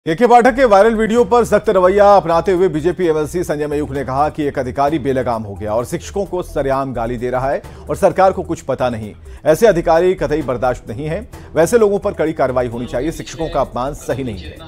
के पाठक के viral video पर सख्त रवैया अपनाते हुए बीजेपी एमएलसी संजय मयूख ने कहा कि एक अधिकारी बेलगाम हो गया और शिक्षकों को सरेआम गाली दे रहा है और सरकार को कुछ पता नहीं। ऐसे अधिकारी कतई बर्दाश्त नहीं है। वैसे लोगों पर कड़ी कार्रवाई होनी चाहिए। शिक्षकों का अपमान सही नहीं है।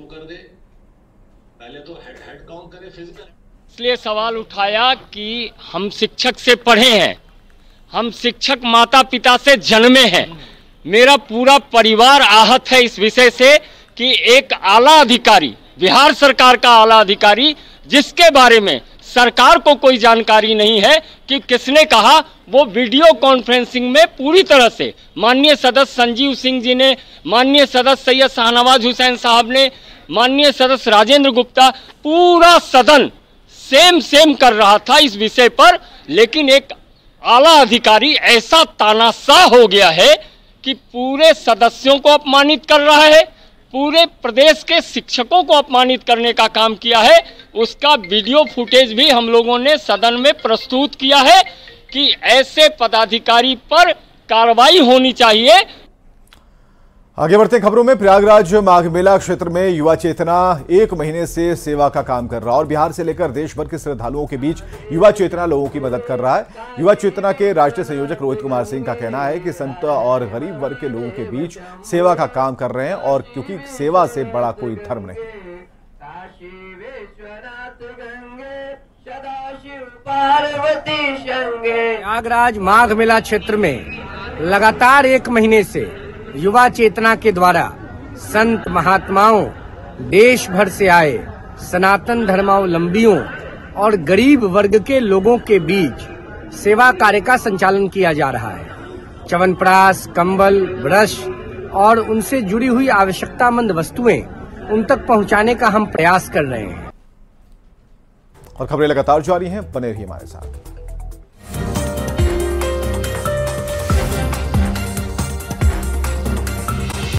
इसलिए सवाल उठाया कि हम शिक्षक से पढ़े हैं, हम शिक्षक माता पिता से जन्मे हैं। मेरा पूरा परिवार आहत है इस विषय से कि एक आला अधिकारी, बिहार सरकार का आला अधिकारी, जिसके बारे में सरकार को कोई जानकारी नहीं है कि किसने कहा, वो वीडियो कॉन्फ्रेंसिंग में पूरी तरह से माननीय सदस्य संजीव सिंह जी ने, माननीय सदस्य सैयद शाहनवाज हुसैन साहब ने, माननीय सदस्य राजेंद्र गुप्ता, पूरा सदन सेम कर रहा था इस विषय पर। लेकिन एक आला अधिकारी ऐसा तानाशाह हो गया है कि पूरे सदस्यों को अपमानित कर रहा है, पूरे प्रदेश के शिक्षकों को अपमानित करने का काम किया है। उसका वीडियो फुटेज भी हम लोगों ने सदन में प्रस्तुत किया है कि ऐसे पदाधिकारी पर कार्रवाई होनी चाहिए। आगे बढ़ते खबरों में, प्रयागराज माघ मेला क्षेत्र में युवा चेतना 1 महीने से सेवा का काम कर रहा है और बिहार से लेकर देश भर के श्रद्धालुओं के बीच युवा चेतना लोगों की मदद कर रहा है। युवा चेतना के राष्ट्रीय संयोजक रोहित कुमार सिंह का कहना है कि संत और गरीब वर्ग के लोगों के बीच सेवा का काम कर रहे हैं और क्योंकि सेवा से बड़ा कोई धर्म नहीं। प्रयागराज माघ मेला क्षेत्र में लगातार 1 महीने से युवा चेतना के द्वारा संत महात्माओं, देश भर से आए सनातन धर्मावलंबियों और गरीब वर्ग के लोगों के बीच सेवा कार्य का संचालन किया जा रहा है। च्यवनप्राश, कंबल, ब्रश और उनसे जुड़ी हुई आवश्यकतामंद वस्तुएं उन तक पहुंचाने का हम प्रयास कर रहे हैं। और खबरें लगातार जारी हैं, बने रहिए हमारे साथ।